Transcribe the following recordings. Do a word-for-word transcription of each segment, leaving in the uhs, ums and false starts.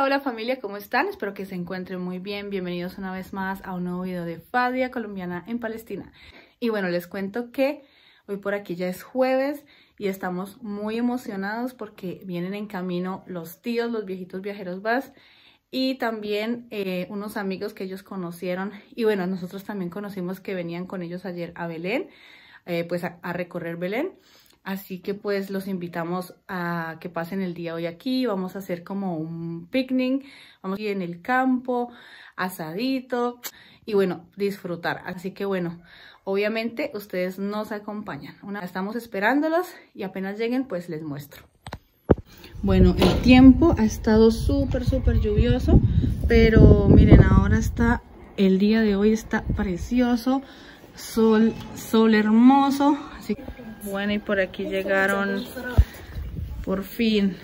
Hola, hola familia, ¿cómo están? Espero que se encuentren muy bien. Bienvenidos una vez más a un nuevo video de Fadia Colombiana en Palestina. Y bueno, les cuento que hoy por aquí ya es jueves y estamos muy emocionados porque vienen en camino los tíos, los viejitos viajeros Bas y también eh, unos amigos que ellos conocieron. Y bueno, nosotros también conocimos que venían con ellos ayer a Belén, eh, pues a, a recorrer Belén. Así que pues los invitamos a que pasen el día hoy aquí. Vamos a hacer como un picnic, vamos a ir en el campo, asadito y bueno, disfrutar. Así que bueno, obviamente ustedes nos acompañan. Una, estamos esperándolos y apenas lleguen pues les muestro. Bueno, el tiempo ha estado súper súper lluvioso, pero miren, ahora está, el día de hoy está precioso, sol, sol hermoso, así que bueno, y por aquí llegaron por fin.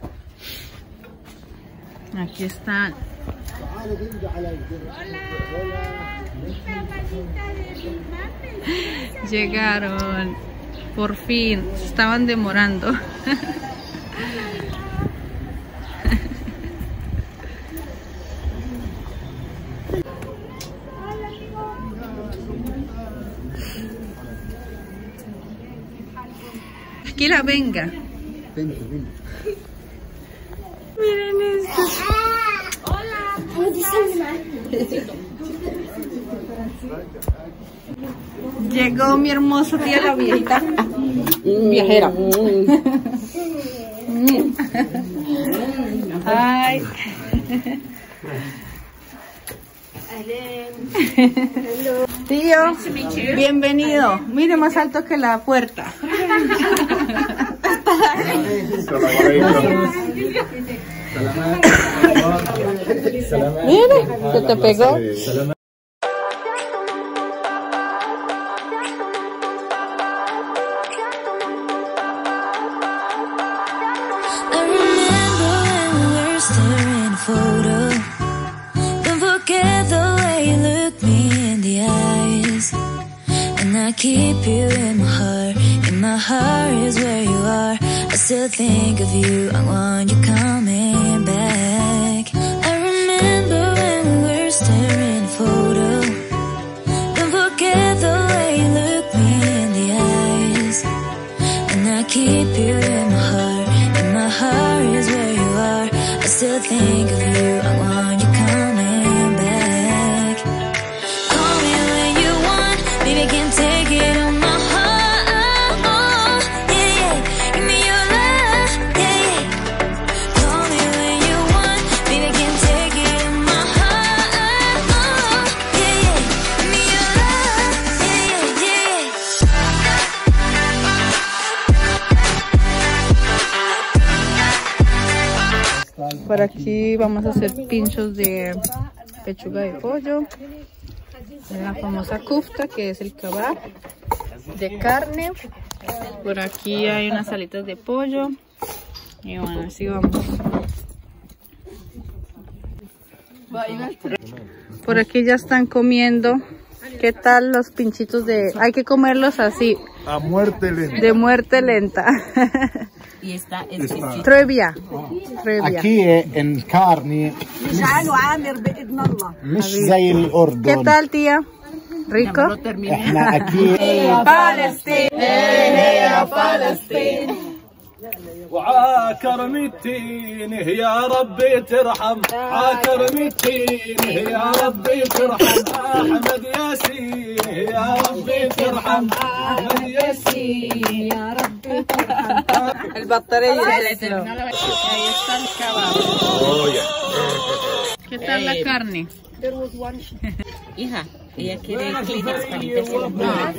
Aquí están. Llegaron. Por fin. Se estaban demorando. Tranquila, venga. Ven, ven. Miren esto. Hola. Llegó mi hermosa tía la viejita viajera. Ay. Tío, bienvenido. Mire, más alto que la puerta. Mire, se te pegó. Keep you in my heart, in my heart is where you are. I still think of you, I want you coming back. I remember when we were staring at a photo. Don't forget the way you look me in the eyes. And I keep you in my heart, in my heart is where you are. I still think of you, I want you coming back. Call me when you want, baby, I can take it on my heart, oh, yeah, yeah. Give me your love, yeah, yeah. Call me when you want, baby, I can take it on my heart, oh, yeah, yeah. Give me your love, yeah, yeah, yeah. Por aquí vamos a hacer pinchos de pechuga de pollo, la famosa kufta, que es el kebab de carne. Por aquí hay unas alitas de pollo y bueno, así vamos. Por aquí ya están comiendo. ¿Qué tal los pinchitos de...? Hay que comerlos así, a muerte lenta, de muerte lenta. Y está exquisito. Trevia. Trevia. aquí en carne مش زي الأردن. ¿Qué tal, tía? ¿Rico? احنا aquí Palestina, Palestina. وعاكر متين يا ربي ترحم، عاكر متين يا ربي ترحم، احمد ياسين يا ربي ترحم، احمد ياسين يا ربي ترحم. البطارية. Ahí está el kebab. ¿Qué tal la carne? Hija, ella quiere Kleenex para limpiarse los manos.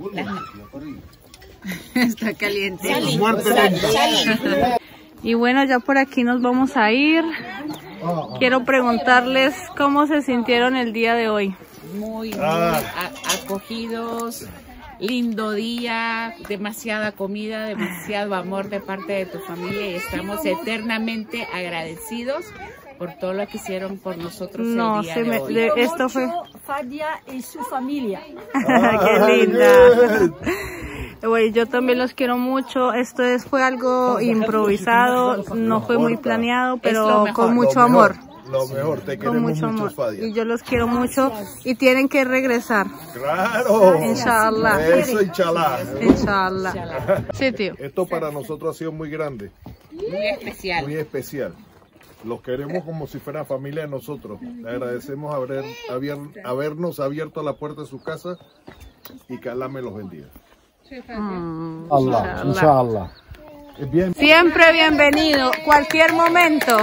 Está caliente. Salí, muerte lenta. Y bueno, ya por aquí nos vamos a ir. Quiero preguntarles cómo se sintieron el día de hoy. Muy, muy a- acogidos. Lindo día, demasiada comida, demasiado amor de parte de tu familia y estamos eternamente agradecidos por todo lo que hicieron por nosotros No, el día se de me, hoy. de, esto fue... Fadia y su familia. ¡Qué linda! Güey, yo también los quiero mucho. Esto es, fue algo improvisado, no fue muy planeado, pero con mucho amor. Lo mejor, te Con queremos mucho mucho, amor. Fadia. Y yo los quiero mucho y tienen que regresar. ¡Claro! Inshallah. Eso, inshallah. Inshallah. Sí, tío. Esto para nosotros ha sido muy grande, Muy especial. muy especial. Los queremos como si fuera familia de nosotros. Le agradecemos haber, haber, habernos abierto la puerta de su casa y que Allah me los bendiga. Mm, Allah, inshallah. Bien. Siempre bienvenido, cualquier momento.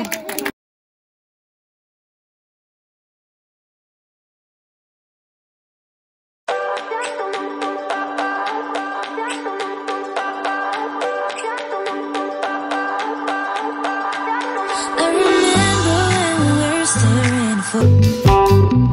I remember when we were staring for